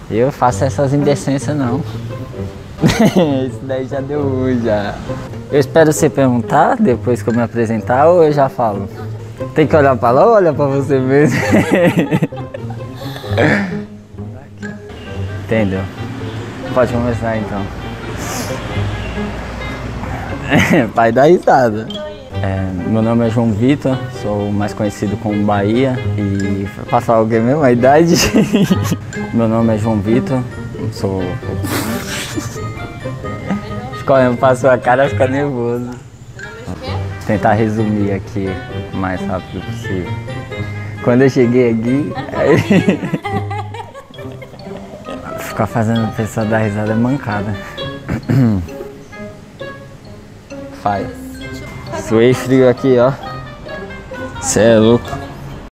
Eu faço essas indecências não. Isso daí já deu ruim já. Eu espero você perguntar depois que eu me apresentar ou eu já falo? Tem que olhar pra lá ou olhar pra você mesmo? Entendeu? Pode começar então. Pai da risada. Meu nome é João Vitor, sou mais conhecido como Bahia e passar alguém mesmo a idade. Meu nome é João Vitor, sou. Quando passou a cara fica nervoso. Tentar resumir aqui o mais rápido possível. Quando eu cheguei aqui, aí... ficar fazendo a pessoa dar risada é mancada. Faz. Suei frio aqui, ó. Cê é louco.